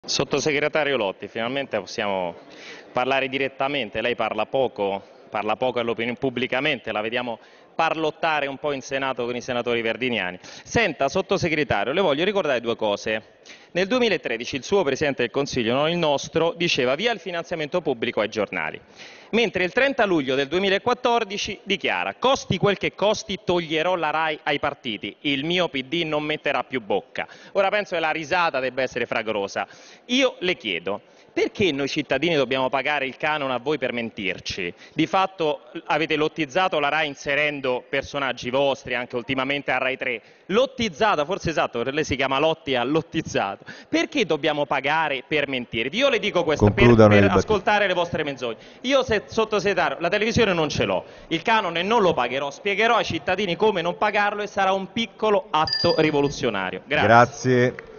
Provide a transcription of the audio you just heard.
Sottosegretario Lotti, finalmente possiamo parlare direttamente. Lei parla poco all'opinione pubblicamente, la vediamo parlottare un po' in Senato con i senatori verdiniani. Senta, sottosegretario, le voglio ricordare due cose. Nel 2013 il suo Presidente del Consiglio, non il nostro, diceva via il finanziamento pubblico ai giornali, mentre il 30 luglio del 2014 dichiara costi quel che costi, toglierò la RAI ai partiti, il mio PD non metterà più bocca. Ora penso che la risata debba essere fragorosa. Io le chiedo, perché noi cittadini dobbiamo pagare il canone a voi per mentirci? Di fatto avete lottizzato la RAI inserendo personaggi vostri, anche ultimamente a Rai 3. Lottizzata, forse esatto, per lei si chiama Lotti, ha lottizzato. Perché dobbiamo pagare per mentirvi? Io le dico questo, Concluda, per onorevole Battista. ascoltare le vostre menzogne. Io, sottosegretario, la televisione non ce l'ho, il canone non lo pagherò, spiegherò ai cittadini come non pagarlo e sarà un piccolo atto rivoluzionario. Grazie. Grazie.